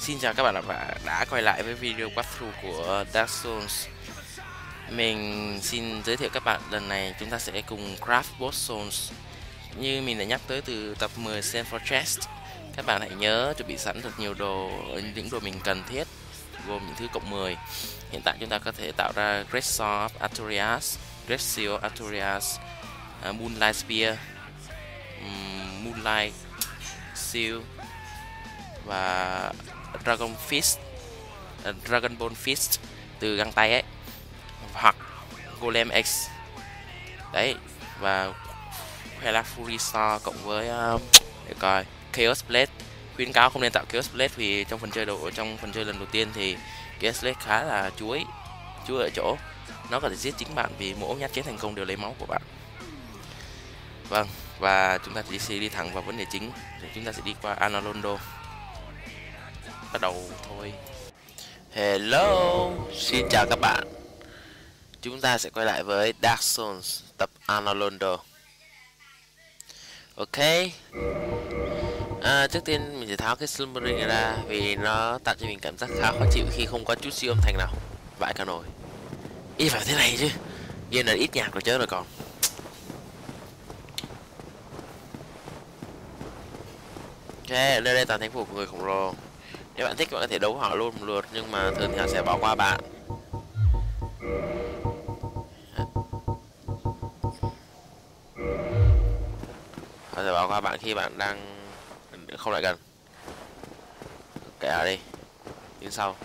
Xin chào các bạn đã quay lại với video walkthrough của Dark Souls. Mình xin giới thiệu các bạn, lần này chúng ta sẽ cùng craft boss souls. Như mình đã nhắc tới từ tập 10 Send for Chest, các bạn hãy nhớ chuẩn bị sẵn thật nhiều đồ, những đồ mình cần thiết, gồm những thứ cộng 10. Hiện tại chúng ta có thể tạo ra Great Sword of Artorias, Great Seal of Artorias, Moonlight Spear, Moonlight Seal và Dragon Ball Fist từ găng tay ấy, hoặc Golem X đấy, và Hela Fury Sword cộng với để coi Chaos Blade. Khuyến cáo không nên tạo Chaos Blade vì trong phần chơi lần đầu tiên thì Chaos Blade khá là chuối ở chỗ nó có thể giết chính bạn vì mỗi nhát chết thành công đều lấy máu của bạn. Vâng, và chúng ta sẽ đi thẳng vào vấn đề chính. Chúng ta sẽ đi qua Anor Londo. Bắt đầu thôi. Hello, xin chào các bạn. Chúng ta sẽ quay lại với Dark Souls tập Anor Londo. Ok. Trước tiên mình sẽ tháo cái Slumbering này ra vì nó tạo cho mình cảm giác khá khó chịu khi không có chút siêu âm thanh nào. Vãi cả nồi. Ý phải thế này chứ. Game là ít nhạc rồi chứ rồi còn. Ok, nơi đây toàn thành phố của người khổng lồ. Nếu bạn thích bạn có thể đấu họ luôn một lượt, nhưng mà thường thì họ sẽ bỏ qua bạn. Họ sẽ bỏ qua bạn khi bạn đang không lại gần. Kệ ở đi, tiếng sau.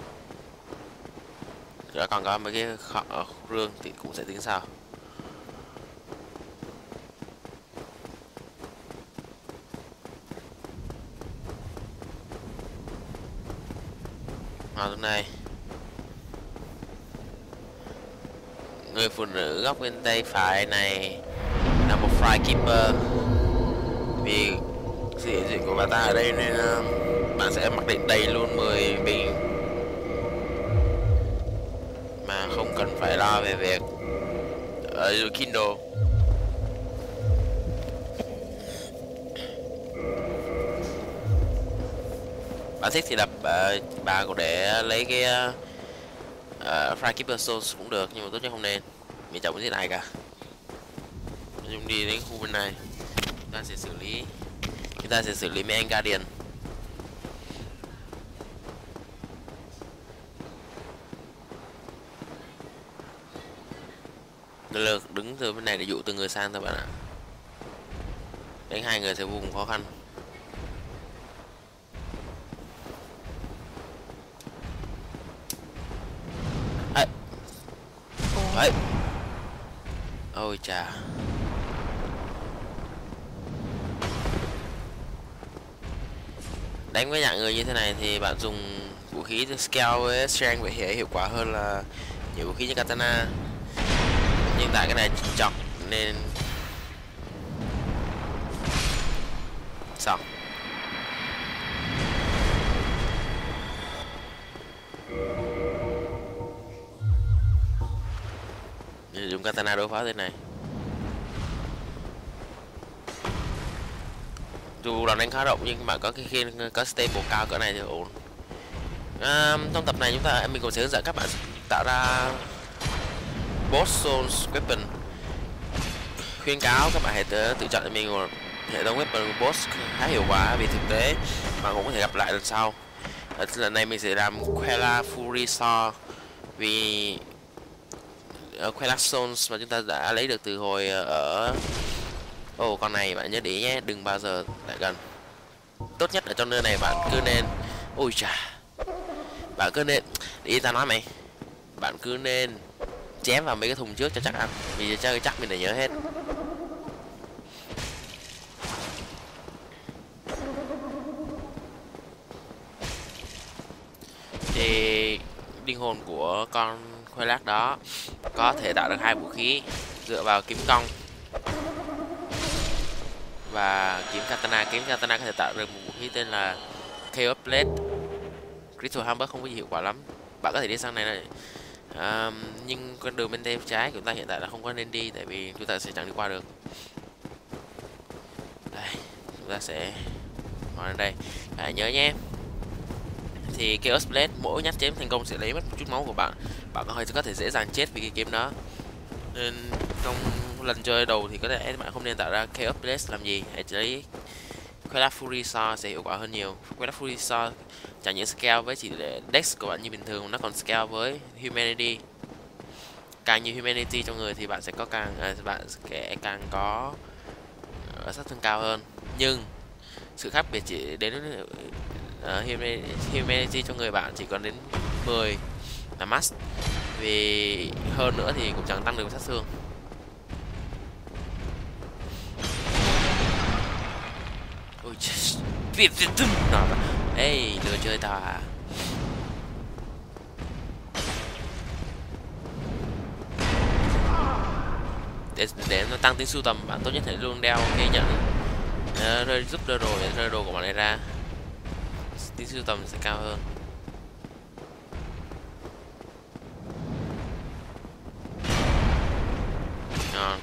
Rồi còn có mấy cái rương thì cũng sẽ tiếng sau. Lúc này người phụ nữ góc bên tay phải này là một Fry Keeper. Vì sự hiện diện của bà ta ở đây nên bạn sẽ mặc định đầy luôn 10 bình mà không cần phải lo về việc ở Kindle. Bạn thích thì đập bà cũng để lấy cái Fry Keeper Souls cũng được, nhưng mà tốt nhất không nên. Mình chẳng muốn gì này cả. Chúng đi đến khu bên này, chúng ta sẽ xử lý mấy anh Guardian. Lượt đứng từ bên này để dụ từng người sang thôi bạn ạ. Đánh hai người sẽ vô cùng khó khăn. Đấy. Ôi chà. Đánh với dạng người như thế này thì bạn dùng vũ khí scale với strength vậy hiệu quả hơn là nhiều vũ khí như katana. Nhưng tại cái này chọc nên xong. Dùng katana đối phó thế này, dù đòn đánh khá rộng nhưng mà có khi có stable cao cỡ này thì ổn. Trong tập này mình cũng sẽ hướng dẫn các bạn tạo ra boss souls weapon. Khuyến cáo các bạn hãy tự chọn cho mình một hệ thống weapon boss khá hiệu quả, vì thực tế bạn cũng có thể gặp lại lần sau. Lần này mình sẽ làm Hela Fury Sword vì Hela Souls mà chúng ta đã lấy được từ hồi ở con này. Bạn nhớ để ý nhé, đừng bao giờ lại gần. Tốt nhất ở trong nơi này bạn cứ nên ôi chà, bạn cứ nên đi, ta nói mày, bạn cứ nên chém vào mấy cái thùng trước cho chắc ăn, vì chắc mình đã nhớ hết. Thì linh hồn của con khoai lát đó có thể tạo được hai vũ khí dựa vào kiếm cong và kiếm katana. Kiếm katana có thể tạo được một vũ khí tên là Chaos Blade. Crystal Hammer không có gì hiệu quả lắm. Bạn có thể đi sang này nhưng con đường bên tay trái của chúng ta hiện tại là không có nên đi, tại vì chúng ta sẽ chẳng đi qua được. Đây, chúng ta sẽ ngồi lên đây. Hãy nhớ nhé, thì Chaos Blade mỗi nhát chém thành công sẽ lấy mất một chút máu của bạn. Bạn có thể dễ dàng chết vì cái kiếm đó. Nên trong lần chơi đầu thì có thể bạn không nên tạo ra Chaos Blade làm gì, hãy lấy Quellath Fury Sword sẽ hiệu quả hơn nhiều. Quellath Fury Sword chẳng những scale với chỉ để Dex của bạn như bình thường, nó còn scale với Humanity. Càng nhiều Humanity trong người thì bạn sẽ có bạn sẽ càng có sát thương cao hơn. Nhưng sự khác biệt chỉ đến Humanity trong người bạn chỉ còn đến 10 là max, vì hơn nữa thì cũng chẳng tăng được sát thương. Ôi chết, ê lừa chơi tao à. Để nó tăng tính sưu tầm, bạn tốt nhất hãy luôn đeo cái nhận giúp rơi đồ để rơi đồ của bạn này ra, tính sưu tầm sẽ cao hơn. Ngon.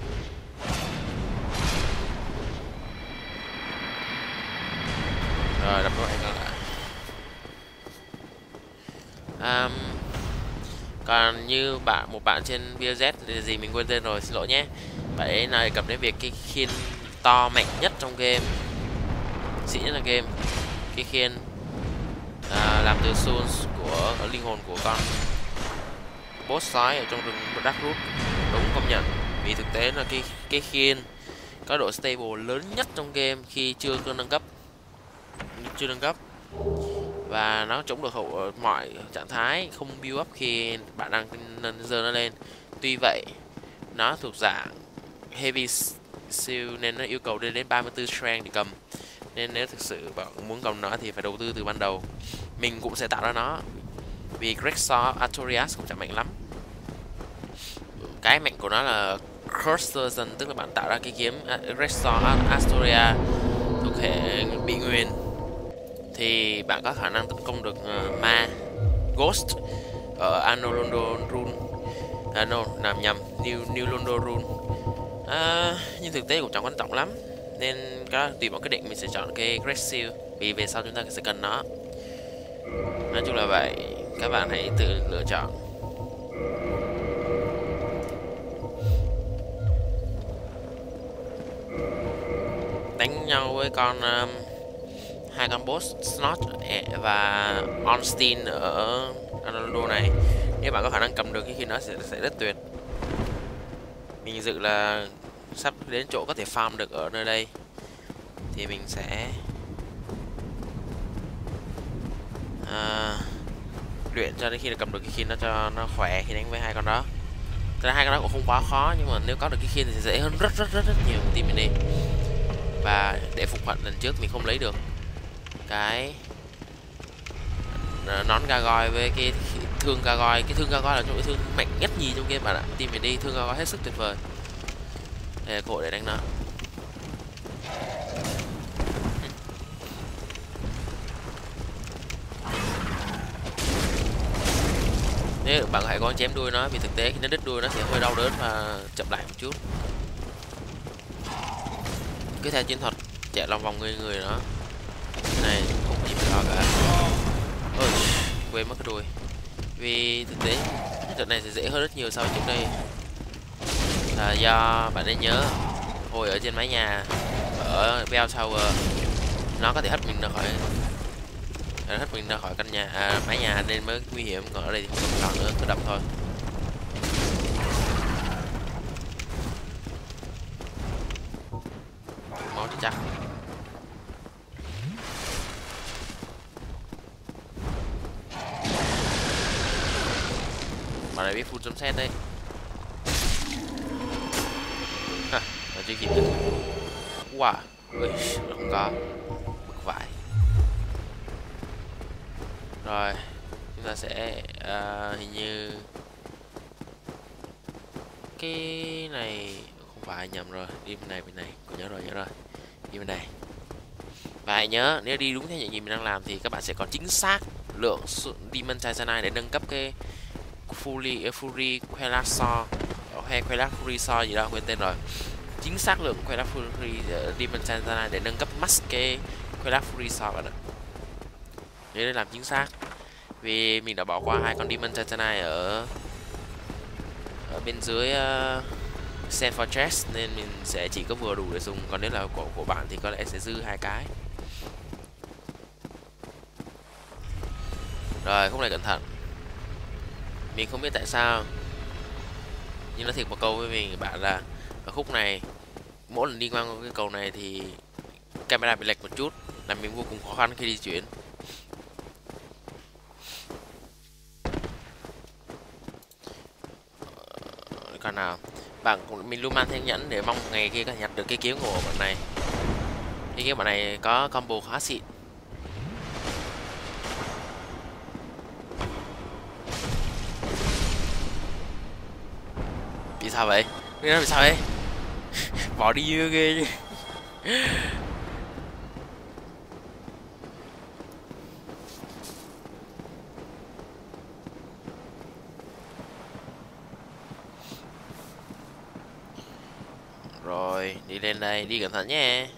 Rồi đập loại còn lại. Còn như một bạn trên VZ thì gì mình quên tên rồi, xin lỗi nhé. Bạn ấy này cầm đến việc cái khiên to mạnh nhất trong game, xịn nhất là game, cái khiên làm từ souls của linh hồn của con boss sói ở trong rừng Darkroot. Đúng công nhận, vì thực tế là cái khiên có độ stable lớn nhất trong game khi chưa nâng cấp, và nó chống được mọi trạng thái, không build up khi bạn đang dơ nó lên. Tuy vậy nó thuộc dạng heavy seal nên nó yêu cầu lên đến 34 strength để cầm, nên nếu thực sự bạn muốn cầm nó thì phải đầu tư từ ban đầu. Mình cũng sẽ tạo ra nó, vì Greatsword Artorias cũng chẳng mạnh lắm. Cái mạnh của nó là Cursed Version, tức là bạn tạo ra cái kiếm Greatsword Artoria thuộc hệ bị nguyền thì bạn có khả năng tấn công được ma Ghost ở Anno London Rune, làm nhầm, New London Rune. Nhưng thực tế cũng chẳng quan trọng lắm, nên tùy vào quyết định mình sẽ chọn cái Great Seal, vì về sau chúng ta sẽ cần nó. Nói chung là vậy, các bạn hãy tự lựa chọn. Đánh nhau với hai con boss Snot và Ornstein ở Anadolu này, nếu bạn có khả năng cầm được khi nó sẽ rất tuyệt. Mình dự là sắp đến chỗ có thể farm được ở nơi đây thì mình sẽ luyện cho đến khi cầm được cái khiên nó cho nó khỏe khi đánh với hai con đó. Thật ra hai con đó cũng không quá khó, nhưng mà nếu có được cái khiên thì sẽ dễ hơn rất nhiều team mình đi. Và để phục hận lần trước mình không lấy được cái nón Gargoyle với cái thương Gargoyle. Cái thương Gargoyle là trong cái thương mạnh nhất nhì trong game bạn ạ. Team mình đi thương Gargoyle hết sức tuyệt vời. Đây là cơ hội để đánh nó. Nếu bạn hãy có chém đuôi nó, vì thực tế khi nó đứt đuôi nó sẽ hơi đau đớn và chậm lại một chút. Cứ theo chiến thuật chạy lòng vòng người nó. Cái này không có gì phải lo cả. Ôi, quên mất cái đuôi. Vì thực tế trận này sẽ dễ hơn rất nhiều so với trước đây. Là do bạn nên nhớ hồi ở trên mái nhà ở Bell Tower, nó có thể hất mình ra khỏi căn nhà mái nhà nên mới nguy hiểm, còn ở đây thì không cần nữa, cứ đập thôi. Máu thì chắc. Bạn này biết full jump set đấy. Ha, nó chưa kịp được. Wow, ui, không có. Bực vãi. Rồi, chúng ta sẽ hình như cái này không phải, nhầm rồi, đi bên này, nhớ rồi. Đi bên này. Và hãy nhớ, nếu đi đúng theo những gì mình đang làm thì các bạn sẽ có chính xác lượng Demon Titanite để nâng cấp cái Fury Quellath Sword hay Quellath Fury Sword gì đó, quên tên rồi. Chính xác lượng Quellath Fury Demon Titanite để nâng cấp max cái Quellath Fury Sword bạn ạ. để làm chính xác, vì mình đã bỏ qua hai con Demon Titanite ở bên dưới Sand Fortress, nên mình sẽ chỉ có vừa đủ để dùng, còn nếu là của bạn thì có lẽ sẽ dư hai cái. Rồi khúc này cẩn thận. Mình không biết tại sao, nhưng nói thiệt một câu với mình bạn là ở khúc này mỗi lần đi ngang cái cầu này thì camera bị lệch một chút, làm mình vô cùng khó khăn khi di chuyển. Còn nào bạn cũng mình luôn mang theo nhẫn để mong ngày kia có nhặt được cái kiếm của bạn này. Cái kiếm bạn này có combo khá xịn. Vì sao vậy? Vì sao vậy? Bỏ đi ghê chứ. Rồi, đi lên đây, đi cẩn thận nhé.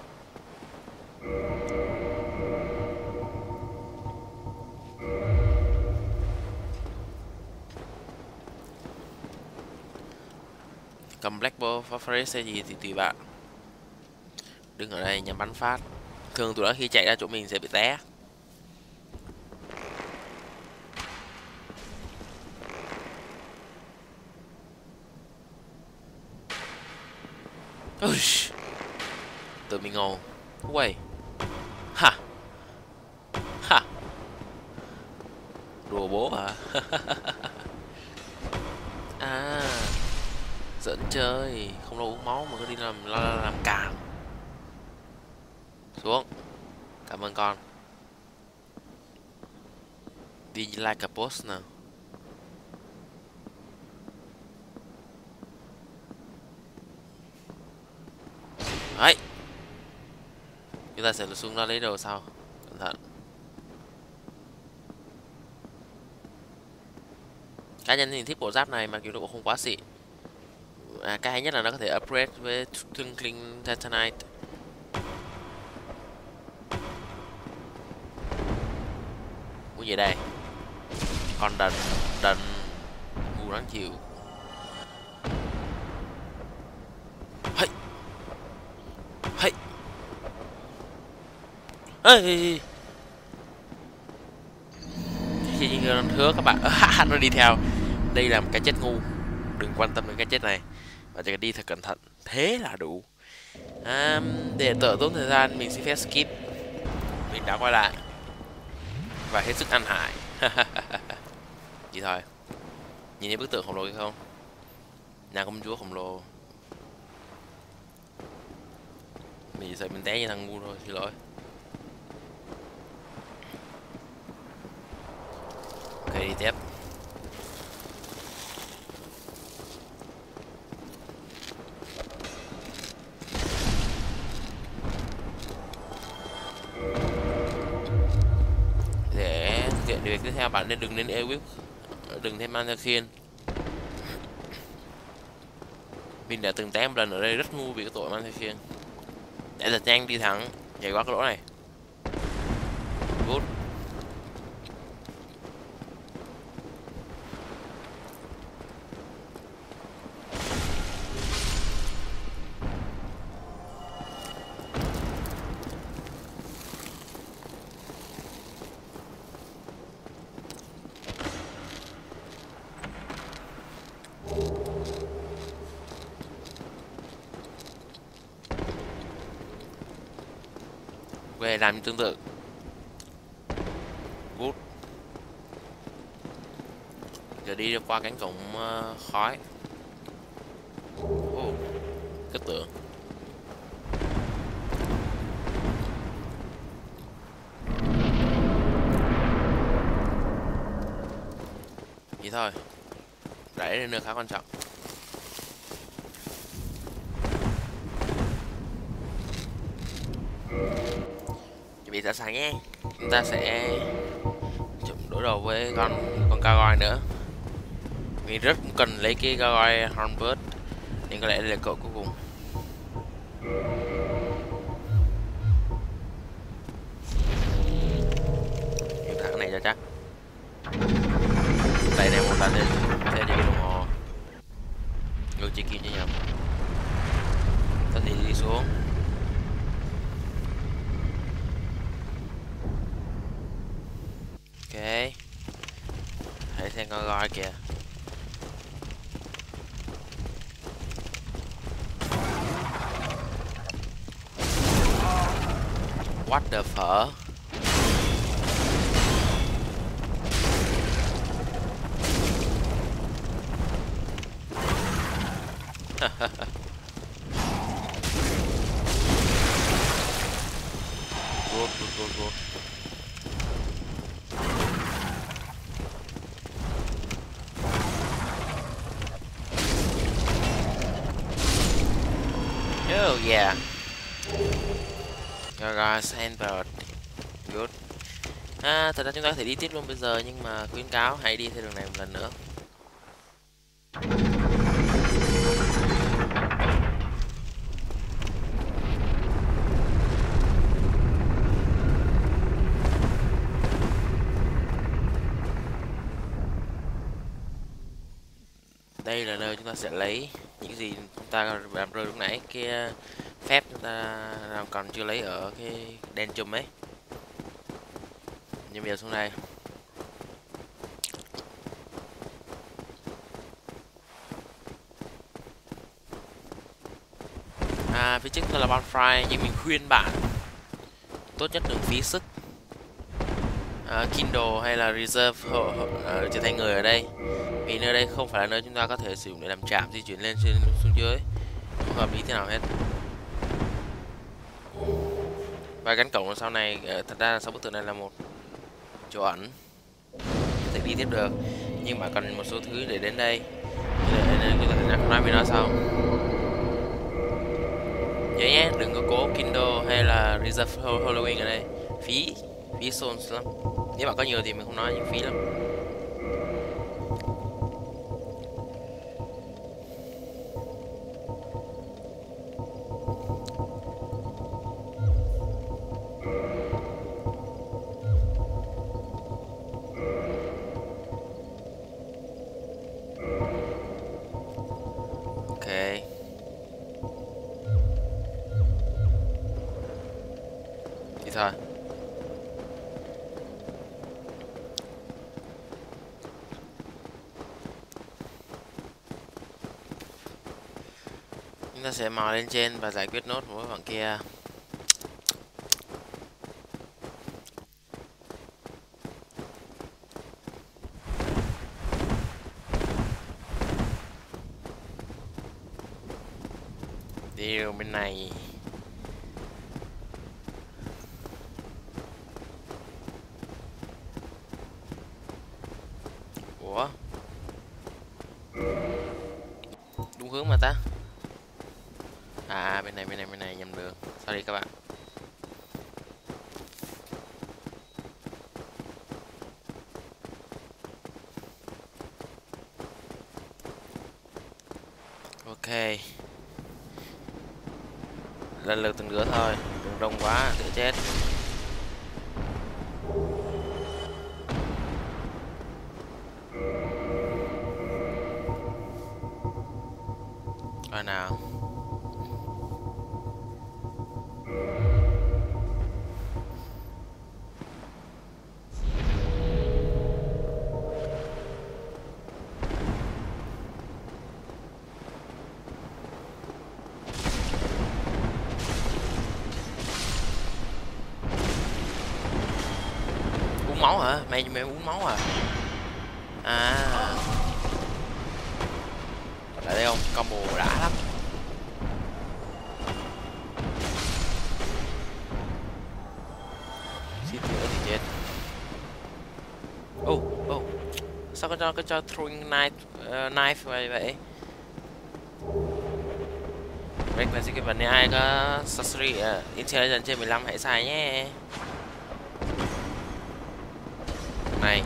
Cầm Black Bow Forest hay gì thì tùy bạn. Đứng ở đây nhắm bắn phát. Thường tụi nó khi chạy ra chỗ mình sẽ bị té. Tụi mình ngầu. Quay. Ha. Ha. Đùa bố hả? À, giỡn chơi, không đâu uống máu mà cứ đi làm càn. Xuống. Cảm ơn con. Đi like a boss nào. Đấy. Chúng ta sẽ xuống đó lấy đồ sau. Cẩn thận. Cá nhân thì thích bộ giáp này mà kiểu nó cũng không quá xịn. Cái hay nhất là nó có thể upgrade với Twinkling Titanite. Muốn gì đây? Con đần ngu đáng chịu. Hey. Hey. Hey. Khi hứa các bạn nó đi theo. Đây là một cái chết ngu, đừng quan tâm đến cái chết này và chỉ cần đi thật cẩn thận thế là đủ. Để đỡ tốn thời gian mình xin phép skip. Mình đã quay lại và hết sức ăn hại. Vậy thôi. Nhìn thấy bức tượng khổng lồ hay không? Nhà công chúa khổng lồ. Mình sợ mình té như thằng ngu thôi, xin lỗi. Ok, đi tiếp. Để thực hiện việc tiếp theo bạn nên đừng lên Ewip, đừng thêm Mandakin. Mình đã từng té một lần ở đây rất ngu vì cái tội Mandakin. Để thật nhanh đi thẳng, nhảy qua cái lỗ này. Good. Về làm tương tự. Good. Giờ đi qua cánh cổng khói. Cái tượng. Vậy thôi. Đẩy lên nơi khá quan trọng. Chuẩn bị sẵn sàng nhé. Chúng ta sẽ đối đầu với con Gargoyle nữa. Mình rất cần lấy cái Gargoyle Hornbird, nên có lẽ đây là cậu cuối cùng. chắc. Tại này một lần đi theo dây đồng hồ ngược chỉ kia cho nhầm. Ta thì đi xuống. Ok, hãy xem con gói kìa. What the phở. Good. Oh yeah. Rồi, Sandberg. Good. Thật ra chúng ta có thể đi tiếp luôn bây giờ, nhưng mà khuyến cáo hãy đi theo đường này một lần nữa. Đây là nơi chúng ta sẽ lấy những gì chúng ta làm rơi lúc nãy, cái phép chúng ta làm còn chưa lấy ở cái đen chùm ấy. Nhưng bây giờ xuống đây. Phía trước là bonfire, nhưng mình khuyên bạn tốt nhất đừng phí sức Kindle hay là Reserve trở thành người ở đây, vì nơi đây không phải là nơi chúng ta có thể sử dụng để làm trạm di chuyển lên trên xuống dưới, không hợp lý thế nào hết. Và cánh cổng sau này, thật ra là sau bức tường này là một chỗ ẩn, có thể đi tiếp được, nhưng mà cần một số thứ để đến đây, nên chúng ta sẽ nói với nó sau. Nhớ nhé, đừng có cố Kindle hay là Reserve Halloween ở đây, phí souls lắm. Nếu bạn có nhiều thì mình không nói, nhưng phí lắm. Ok. Thì thôi. Chúng ta sẽ mò lên trên và giải quyết nốt mỗi bạn kia. Điều bên này. Ủa? Đúng hướng mà ta. Bên này nhầm đường. Sorry các bạn. Ok. Lần lượt từng đứa thôi, đừng đông quá dễ chết. Coi nào. Uống máu hả? Mày uống máu à? Lại đây không? Combo đã lắm. Xít nữa thì chết. Sao có cho throwing knife vậy? Resident Evil này ai có sorcery intelligence trên 15 hãy xài nhé. Này.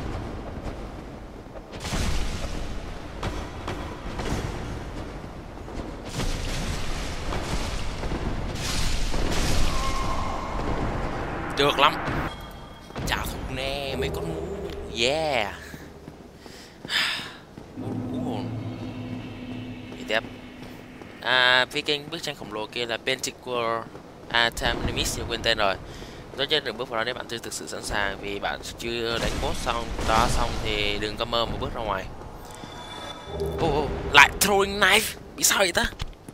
Được lắm. Trả thù nè mấy con ngu. Yeah. Đi tiếp. Viking bức tranh khổng lồ kia là Pentacle Artemis, quên tên rồi. Tốt nhất đừng bước vào đó nếu bạn chưa thực sự sẵn sàng, vì bạn chưa đánh boss xong thì đừng có mơ mà bước ra ngoài. Lại throwing knife, bị sao vậy ta?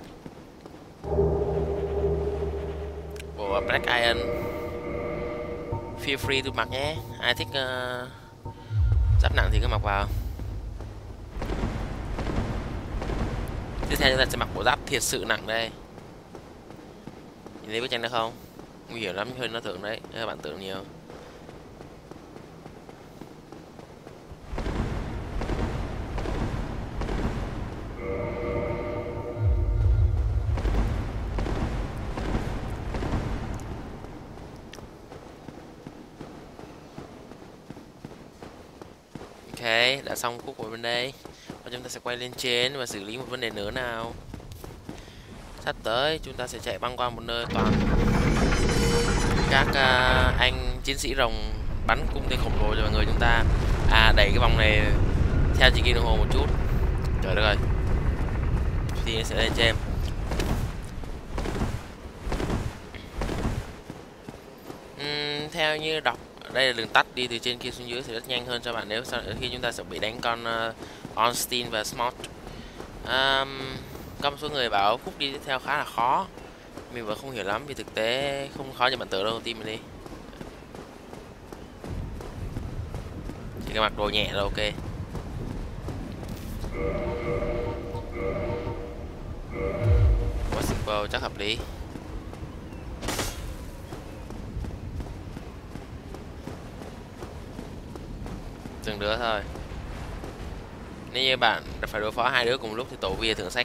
Black Iron, feel free tôi mặc nhé, ai thích giáp nặng thì cứ mặc vào. Tiếp theo chúng ta sẽ mặc bộ giáp thiệt sự nặng đây. Nhìn thấy bức tranh đó không? Nguy hiểm lắm, hơn nó tưởng đấy, các bạn tưởng nhiều. Ok, đã xong khúc của bên đây. Và chúng ta sẽ quay lên trên và xử lý một vấn đề nữa nào. Sắp tới chúng ta sẽ chạy băng qua một nơi toàn các anh chiến sĩ rồng bắn cung tên khổng lồ cho mọi người chúng ta. Đẩy cái vòng này theo chỉ kim đồng hồ một chút. Trời đất ơi, thì sẽ lên trên. Theo như đọc, đây là đường tắt đi từ trên kia xuống dưới thì rất nhanh hơn cho bạn nếu khi chúng ta sẽ bị đánh con Ornstein và Smart. Có một số người bảo khúc đi tiếp theo khá là khó, mình vẫn không hiểu lắm vì thực tế không khó như bạn tưởng đâu, tin mình đi. Chỉ cần mặc đồ nhẹ là ok. Possible chắc hợp lý. Từng đứa thôi. Nếu như bạn phải đối phó hai đứa cùng lúc thì tổ bia thượng sách.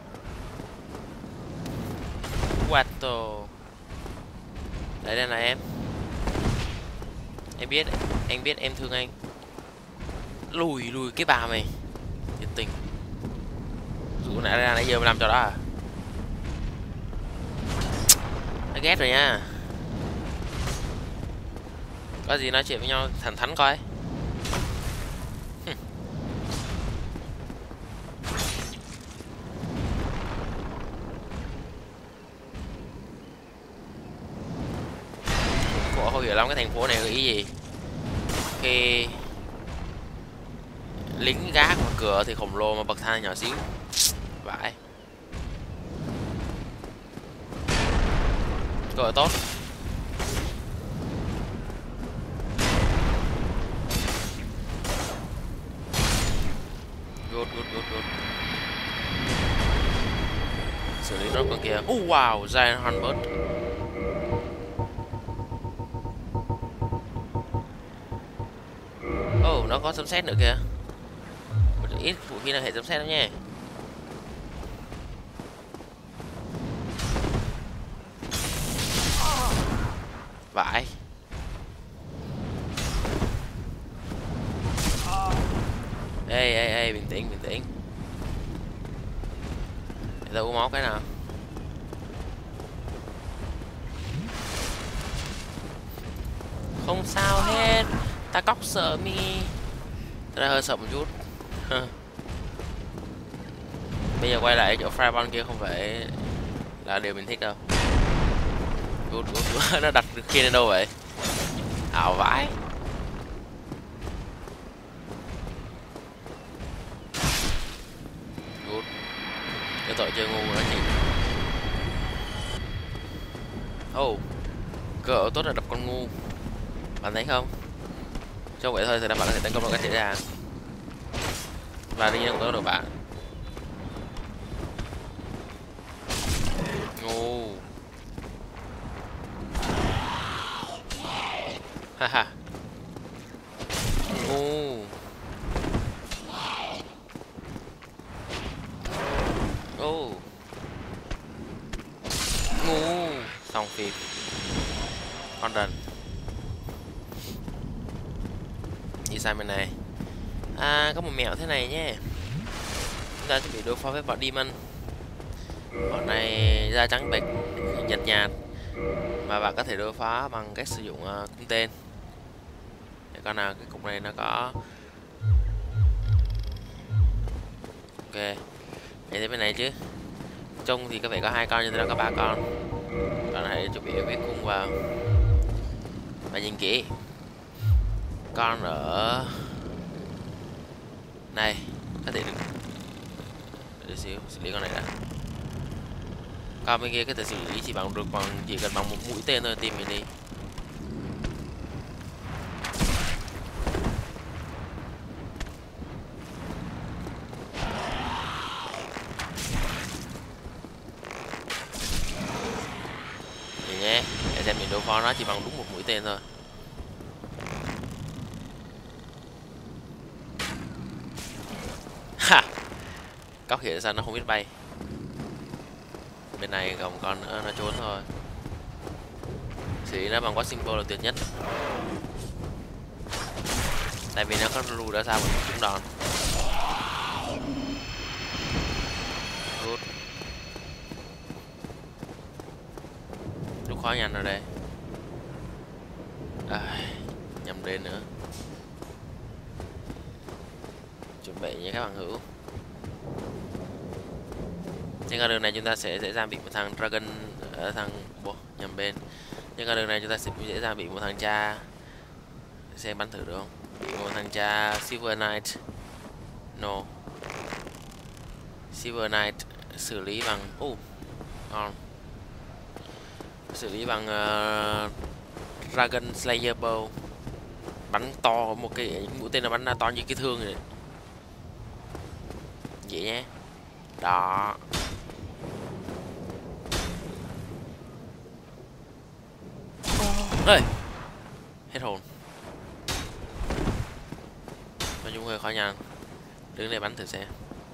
Quato. Đấy, đây là em. Em biết, anh biết em thương anh. Lùi cái bà mày. Thiệt tình. Dù nãy ra nãy giờ mới làm cho đó à? Nó ghét rồi nha. Có gì nói chuyện với nhau thẳng thắn coi. Không hiểu lắm cái thành phố này có ý gì. Khi lính gác vào cửa thì khổng lồ mà bậc thang nhỏ xíu. Vãi. Cơ hội tốt. Good. Xử lý nốt con kia. Wow, Giant Hunbird. Nó có sấm sét nữa kìa. Một ít vũ khí là hệ sấm sét lắm nha. Vãi. Ê, bình tĩnh. Để tao uống máu cái nào. Không sao hết. Ta cóc sợ mi. Ta hơi sợ một chút. Bây giờ quay lại chỗ Fireball kia không phải là điều mình thích đâu. Good. Nó đặt được kia lên đâu vậy? Ảo vãi. Good. Cái tội chơi ngu đó chị. Cơ tốt là đập con ngu. Bạn thấy không? Cho vậy thôi thì đảm bảo có thể tấn công được các dễ dàng. Và đi không có được bạn. Ngu. Haha. Ngu. Ngu. Xong phim. Con đần. Đi sang bên này. Có một mẹo thế này nhé. Chúng ta sẽ bị đối phó với bọn Demon. Bọn này da trắng bệch, nhạt, mà bạn có thể đối phá bằng cách sử dụng cung tên. Để coi nào cái cục này nó có. Ok, vậy thì bên này chứ. Trông thì có vẻ có 2 con nhưng nó có 3 con. Bạn hãy chuẩn bị viết cung vào. Và nhìn kỹ. Con ở này có thể được. Để xíu xử lý con này đã. Con bên kia có thể xử lý chỉ bằng được chỉ cần bằng một mũi tên thôi, tìm mình đi. Nhìn nhé, để xem mình đối phó nó chỉ bằng đúng một mũi tên thôi. Ha, cóc hiện sao nó không biết bay. Bên này còn con nữa, nó trốn thôi. Xử lý nó bằng quá simple là tuyệt nhất. Tại vì nó có lù đã sao mà trúng đòn. Good. Lúc khó nhanh rồi đây. Nhầm đến nữa. Chuẩn bị nha các bạn hữu. Trên con đường này chúng ta sẽ dễ dàng bị một thằng Dragon ở thằng nhầm bên. Trên con đường này chúng ta sẽ dễ dàng bị một thằng cha. Xem bắn thử được không? Bị một thằng cha Silver Knight. No. Silver Knight xử lý bằng ngon. Xử lý bằng Dragon Slayer Bow. Bắn to một cái mũi tên, nó bắn to như cái thương vậy. Vậy nhé. Đó. Ơi. Hết hồn. Nói chung hơi khó nhằn. Đứng đây bắn thử xem.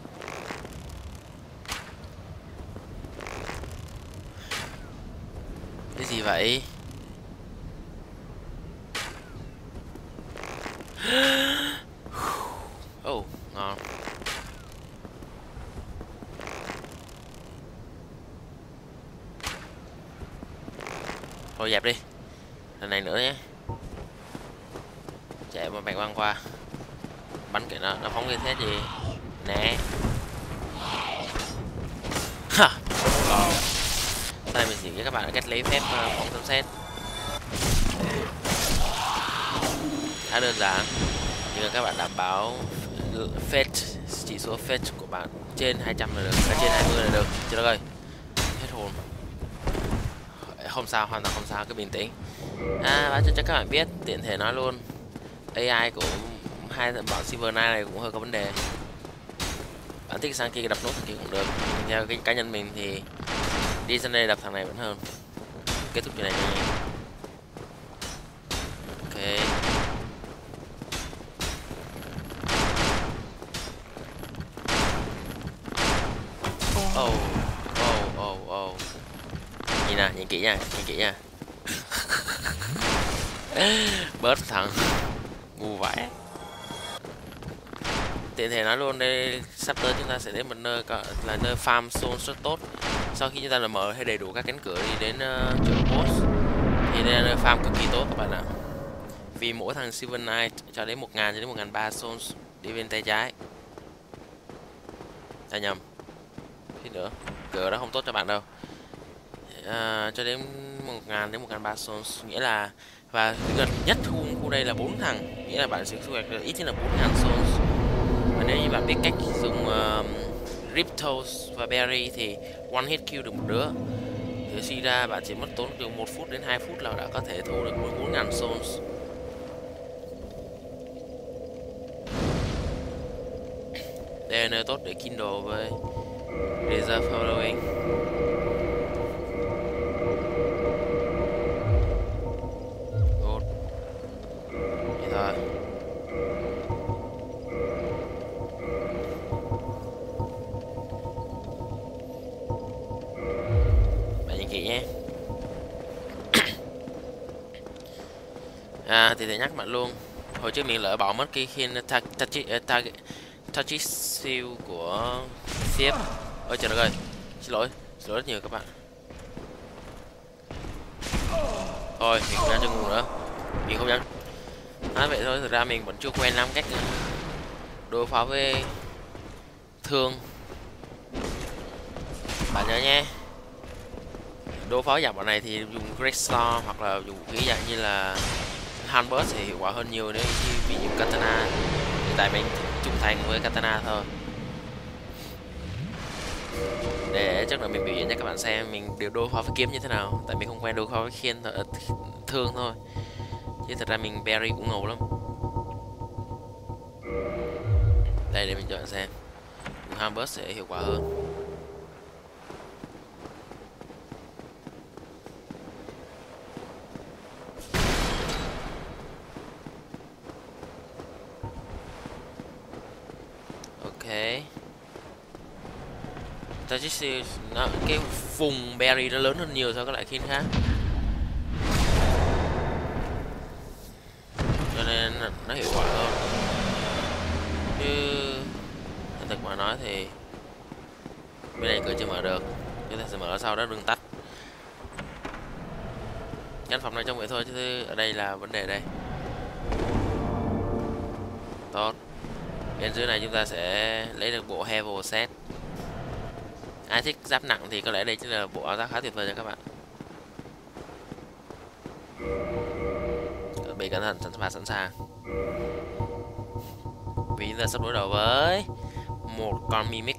Cái gì vậy? Ngon. Thôi dẹp đi. Lần này nữa nhé. Chạy mà bạch băng qua. Bắn kìa, nó phóng cái xét gì. Nè. Ha. Sau này mình chỉ cho các bạn cách lấy phép phóng sấm sét. Khá đơn giản. Nhưng mà các bạn đảm bảo fetch, chỉ số fetch của bạn trên 200 là được, trên 20 là được. Chưa ơi. Hết hồn. Không sao, hoàn toàn không sao, cứ bình tĩnh. Và cho các bạn biết, tiện thể nói luôn, AI của hai bọn Silver Knight này cũng hơi có vấn đề. Bạn thích sang kia đập nốt thằng kia cũng được. Theo cái cá nhân mình thì đi sang đây đập thằng này vẫn hơn. Kết thúc chuyện này nhanh. Ok. Nhìn kỹ nha. Bớt thằng ngu vãi. Tiện thể nói luôn, đây sắp tới chúng ta sẽ đến một nơi là nơi farm zone rất tốt. Sau khi chúng ta mở hay đầy đủ các cánh cửa đi đến chỗ boss thì đây là nơi farm cực kỳ tốt các bạn ạ. Vì mỗi thằng Silver Knight cho đến 1000 cho đến 1300 souls đi bên tay trái. Nhầm. Thế nữa, cửa đó không tốt cho bạn đâu. Cho đến 1000 đến 1300 souls, nghĩa là và gần nhất khu đây là 4 thằng, nghĩa là bạn sẽ thu hoạch được ít nhất là 4000 souls. Và nếu như bạn biết cách dùng Riptos và Berry thì one hit kill được một đứa, thì suy ra bạn chỉ mất tốn từ 1 phút đến 2 phút là đã có thể thu được 4000 souls. Đây là nơi tốt để Kindle với Reserve Following. Good. Vậy thôi. Bạn nhìn kỹ nhé. Thì để nhắc bạn luôn, hồi trước mình lỡ bỏ mất cái khiên Touchy Seal của Thief. Ôi trời đất ơi, xin lỗi rất nhiều các bạn. Thôi mình không dám cho ngu nữa, mình không dám. Nói vậy thôi, thực ra mình vẫn chưa quen lắm cách đối phó với thương. Bạn nhớ nhé, đối phó dạng bọn này thì dùng Great Storm hoặc là dùng vũ khí dạng như là Halberd thì hiệu quả hơn nhiều nếu như bị dùng katana. Hiện tại mình trung thành với katana thôi. Để chắc là mình biểu diễn cho các bạn xem mình đều đối phó với kiếm như thế nào. Tại mình không quen đối phó với thương thôi. Chứ thật ra mình Barry cũng ngầu lắm. Đây để mình cho bạn xem. Dùng Halberd sẽ hiệu quả hơn. Ok. Tajitsu nó cái vùng berry nó lớn hơn nhiều so với các loại khiên khác, cho nên nó hiệu quả hơn. Chứ thành thực mà nói thì bên này cửa chưa mở được, chúng ta sẽ mở sau đó đường tắt. Căn phòng này trông vậy thôi chứ ở đây là vấn đề đây. Tốt. Bên dưới này chúng ta sẽ lấy được bộ Heavy set. Ai thích giáp nặng thì có lẽ đây chính là bộ áo giáp khá tuyệt vời cho các bạn. Chuẩn bị cẩn thận, sẵn sàng. Vì chúng ta sắp đối đầu với một con Mimic.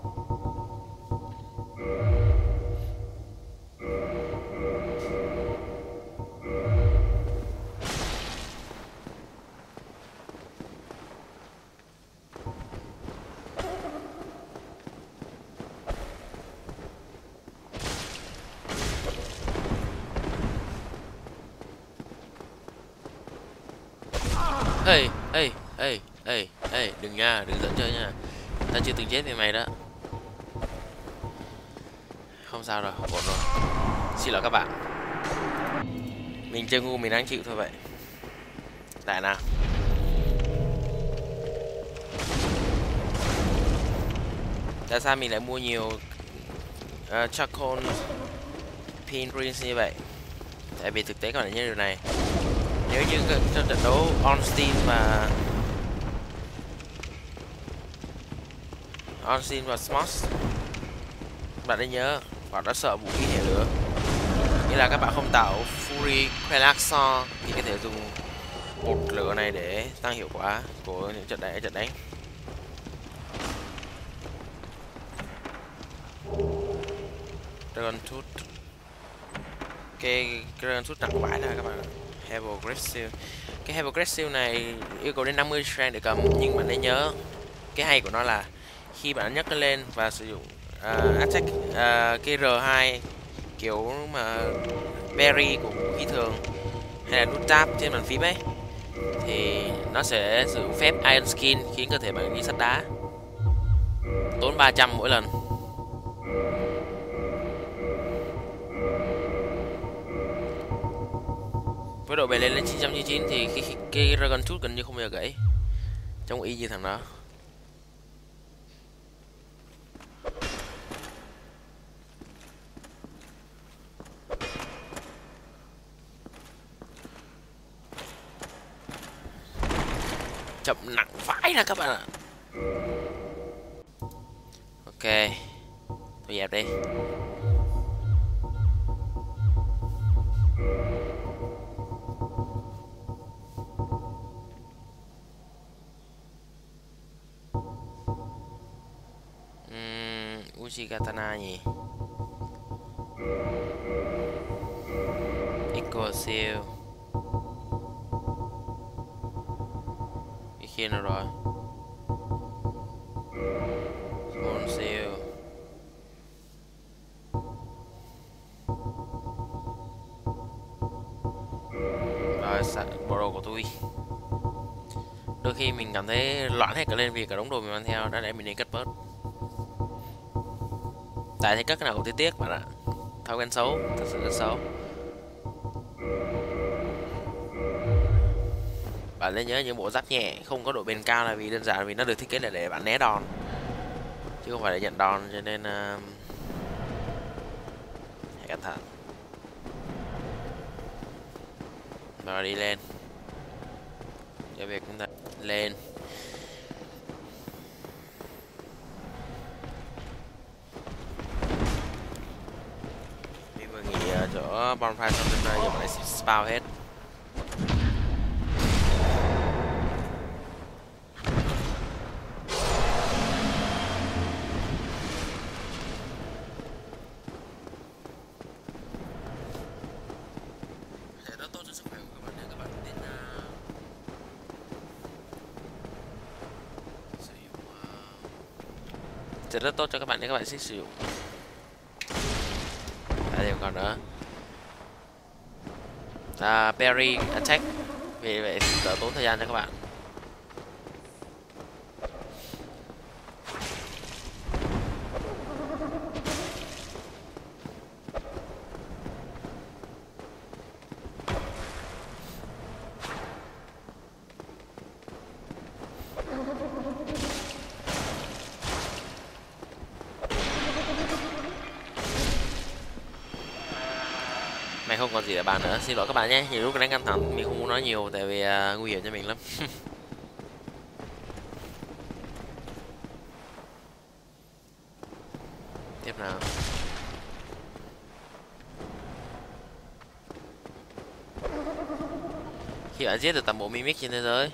Ê, đừng nha, đừng dẫn chơi nha. Ta chưa từng chết với mày đó. Không sao rồi, ổn rồi. Xin lỗi các bạn. Mình chơi ngu mình đang chịu thôi vậy. Tại nào. Tại sao mình lại mua nhiều charcoal pin rings như vậy? Tại vì thực tế các bạn nhớ điều này. Nếu như trong trận đấu Ornstein và Smosh, bạn nên nhớ bạn đã sợ vũ khí hệ lửa, nghĩa là các bạn không tạo Fury Quelaxor thì có thể dùng bột lửa này để tăng hiệu quả của những trận đánh. Dragon Tooth, cái Dragon Tooth nặng vãi ra các bạn. Heavy Aggressive, cái Heavy Aggressive này yêu cầu đến 50 strength để cầm, nhưng bạn nên nhớ cái hay của nó là khi bạn nhấc nó lên và sử dụng attack cái R2 kiểu mà berry của vũ khí thường hay là nút tab trên bàn phím ấy, thì nó sẽ sử dụng phép Iron Skin khiến cơ thể bạn như sắt đá, tốn 300 mỗi lần. Với độ bền lên 999 thì cái Dragon Tooth gần như không bao giờ gãy, trông y như thằng đó. Chậm nặng vãi ra các bạn ạ. Ok, tôi dẹp đi. Uchi Katana nhỉ? Eco Seal. Cái kia nào rồi? Small Seal. Rồi, bộ đồ của tôi. Đôi khi mình cảm thấy loạn hết cả lên vì cả đống đồ mình mang theo, đã để mình nên cất bớt. Tại thấy cất cái nào cũng thấy tiếc bạn ạ. Thói quen xấu, thật sự rất xấu. Bạn nên nhớ những bộ giáp nhẹ không có độ bền cao là vì đơn giản vì nó được thiết kế là để bạn né đòn chứ không phải để nhận đòn, cho nên hãy cẩn thận. Rồi đi lên. cho việc chúng ta lên. Đi vừa nghỉ ở chỗ bonfire xong đến nơi giờ bọn này spawn hết. Rất tốt cho sức khỏe của các bạn nếu các bạn đến sử dụng sẽ rất tốt cho các bạn nếu các bạn sẽ sử dụng. Thêm còn nữa parry attack, vì vậy đỡ tốn thời gian cho các bạn. Mày không còn gì để bàn nữa, xin lỗi các bạn nhé. Nhiều lúc đánh căng thẳng mình không muốn nói nhiều tại vì nguy hiểm cho mình lắm. Tiếp nào. Khi bạn giết được toàn bộ mimic trên thế giới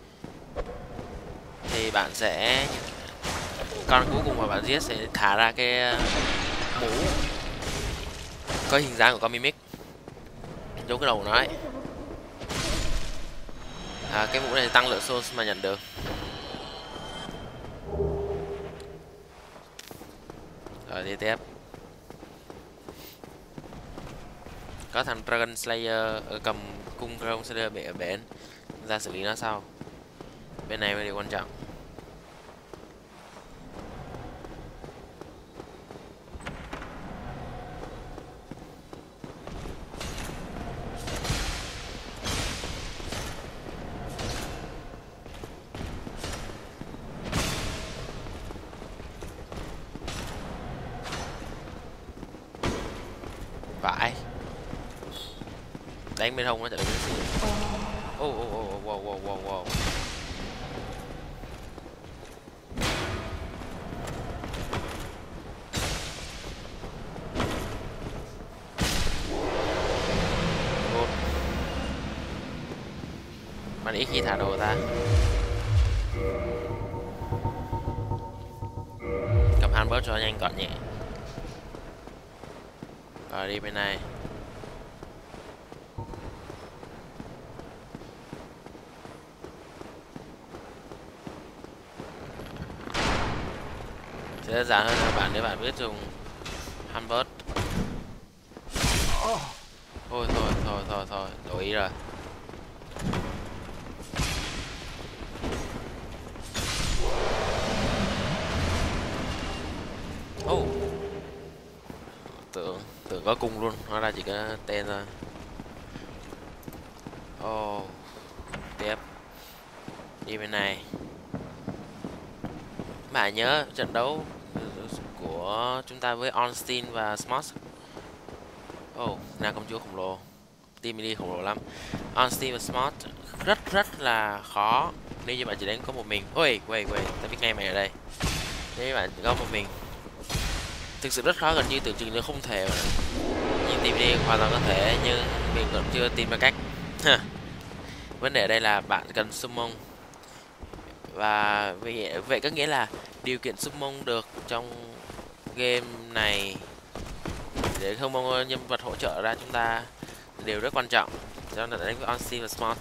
thì bạn sẽ, con cuối cùng mà bạn giết sẽ thả ra cái mũ có hình dáng của con mimic giống cái đầu của nó ấy. Cái mũ này tăng lượng souls mà nhận được. Rồi đi tiếp. Có thằng Dragon Slayer cầm cung Dragon Slayer bị ở bển, ra xử lý nó sau. Bên này mới điều quan trọng. Vãi. Đánh bên hông nó chạy đến xì. Wow wow wow wow wow. Bạn ít khi thả đồ ta. Cầm hand bớt cho nhanh gọn nhẹ. Rồi đi bên này. Sẽ đơn giản hơn các bạn nếu bạn biết dùng hand bớt. Thôi đổi ý rồi. Tưởng có cung luôn, hóa ra chỉ có tên thôi. Tiếp đi bên này. Bạn nhớ trận đấu của chúng ta với Ornstein và Smosh. Là công chúa khổng lồ, team mini khổng lồ lắm. Ornstein và Smosh rất là khó nếu như bạn chỉ đánh có một mình. Ôi quay ta biết ngay mày ở đây. Nếu bạn chỉ có một mình thực sự rất khó, gần như tưởng chừng như không thể mà. Nhưng team mini hoàn toàn có thể, nhưng mình vẫn chưa tìm ra cách. Vấn đề ở đây là bạn cần summon, và vậy có nghĩa là điều kiện summon được trong game này để không mong nhân vật hỗ trợ ra chúng ta đều rất quan trọng. Cho nên đánh với Ornstein và Smosh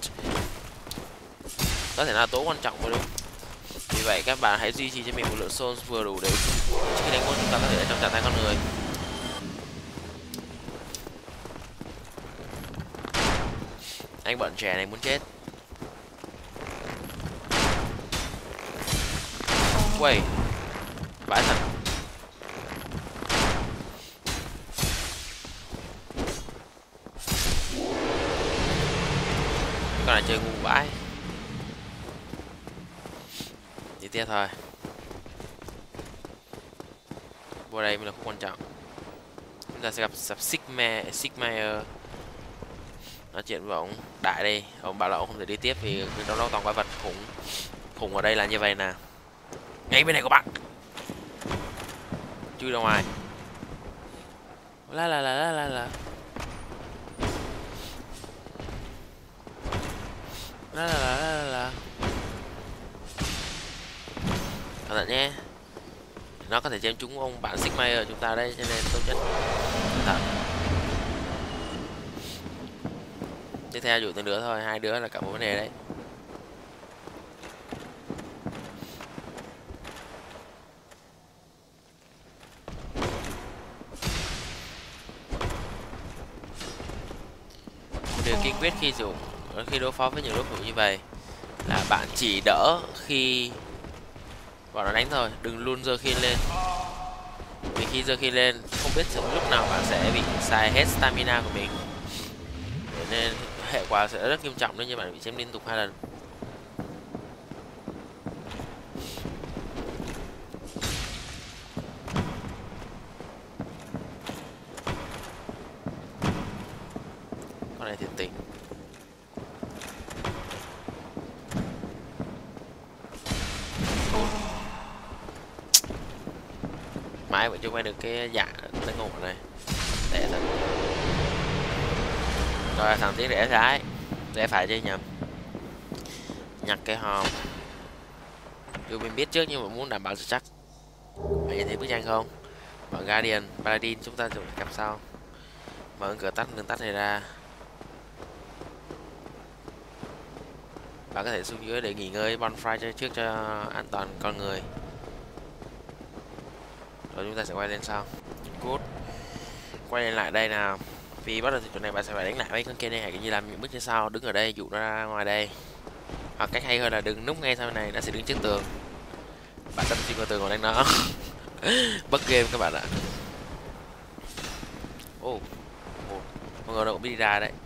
có thể là tố quan trọng mà đúng. Vì vậy các bạn hãy duy trì cho mình một lượng souls vừa đủ để khi đánh boss chúng ta có thể ở trong trạng thái con người. Anh bọn trẻ này muốn chết. Quay vãi thật. Con này chơi ngu vãi. Đi tiếp thôi. Vô đây mới là không quan trọng. Chúng ta sẽ gặp Sigma nói chuyện với ông đại đi, ông bảo là ông không thể đi tiếp vì trong đó toàn quái vật khủng. Khủng ở đây là như vậy nè, ngay bên này có bạn chui ra ngoài. La cẩn thận nhé, nó có thể chém trúng ông bạn Sigma ở chúng ta đây, cho nên tốt nhất cẩn thận. Tiếp theo dụ từng đứa thôi, hai đứa là cả một vấn đề đấy. Điều kiên quyết khi đối phó với những đối thủ như vậy là bạn chỉ đỡ khi bọn nó đánh thôi, đừng luôn giơ khiên lên. Vì khi giơ khiên lên không biết lúc nào bạn sẽ bị xài hết stamina của mình, nên hệ quả sẽ rất nghiêm trọng nếu như bạn bị chém liên tục 2 lần. Con này thiệt tình. Mãi vẫn chưa quay được cái dạ tấn ngộ này. Để thật. Rồi thằng tiến rẽ phải chứ nhầm. Nhặt cái hòm. Dù mình biết trước nhưng mà muốn đảm bảo chắc. Bạn nhìn thấy bức tranh không? Mở Guardian, Paladin chúng ta dùng cặp sau. Mở cửa tắt đường tắt này ra. Bạn có thể xuống dưới để nghỉ ngơi bonfire trước cho an toàn con người. Rồi chúng ta sẽ quay lên sau. Good. Quay lên lại đây nào. Vì bắt đầu từ chỗ này bạn sẽ phải đánh lại với con kia này, hay như làm những bước như sau, đứng ở đây dụ nó ra ngoài đây. Hoặc cách hay hơn là đừng núp ngay sau này, nó sẽ đứng trước tường. Bạn đâm xuyên qua tường còn đánh nó. Bất game các bạn ạ. Ô, mọi người đâu cũng biết đi ra đấy.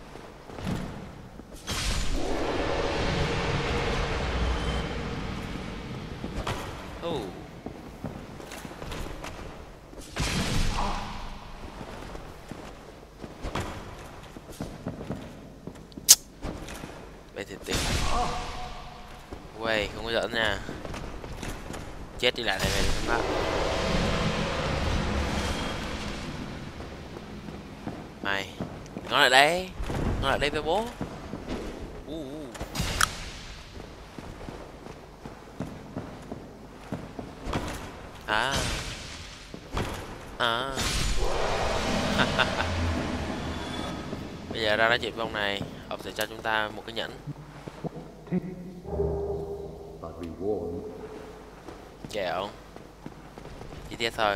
Vậy thì tuyệt. Quay không có giỡn nha. Chết đi lại này này các bạn. Mày, nó lại đây. Nó lại đây với bố. À. À. Bây giờ ra nói chuyện với ông này, ông sẽ cho chúng ta một cái nhẫn. Chèo. Chi tiết thôi.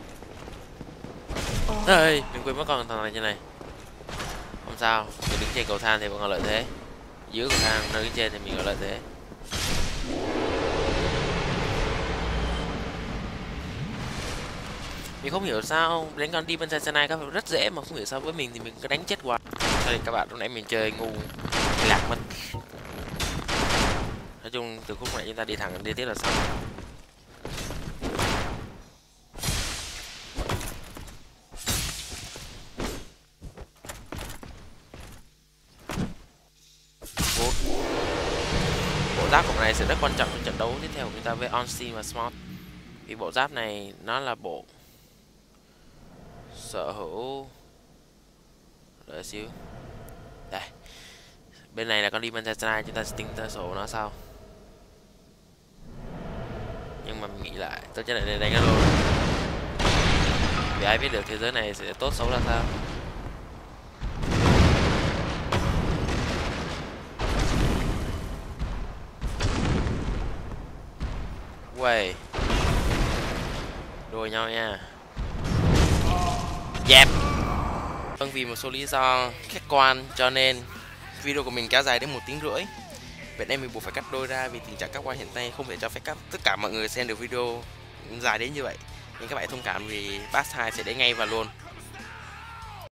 Ê, đừng quên mất con thằng này trên này. Không sao, mình đứng trên cầu thang thì vẫn còn lợi thế. Dưới cầu thang, nơi đứng trên thì mình có lợi thế. Mình không hiểu sao đánh con Demon Titanite các bạn rất dễ mà không hiểu sao với mình thì mình cứ đánh chết quá. Cho nên các bạn lúc nãy mình chơi ngu lạc mất. Nói chung từ khúc này chúng ta đi thẳng đi tiếp là xong. Bộ giáp của này sẽ rất quan trọng trong trận đấu tiếp theo của chúng ta với Onstein và Smart. Vì bộ giáp này nó là bộ sở hữu. Đợi xíu. Đây. Bên này là con Demon Titanite, chúng ta sẽ tính ra sổ nó sau. Nhưng mà mình nghĩ lại, tốt nhất là nên đánh nó luôn. Vì ai biết được thế giới này sẽ tốt xấu ra sao. Uầy. Đùa nhau nha. Dẹp. Vâng, vì một số lý do khách quan cho nên video của mình kéo dài đến 1 tiếng rưỡi. Vậy nên mình buộc phải cắt đôi ra vì tình trạng các quan hiện nay không thể cho phép tất cả mọi người xem được video dài đến như vậy. Nhưng các bạn thông cảm vì Pass 2 sẽ đến ngay và luôn.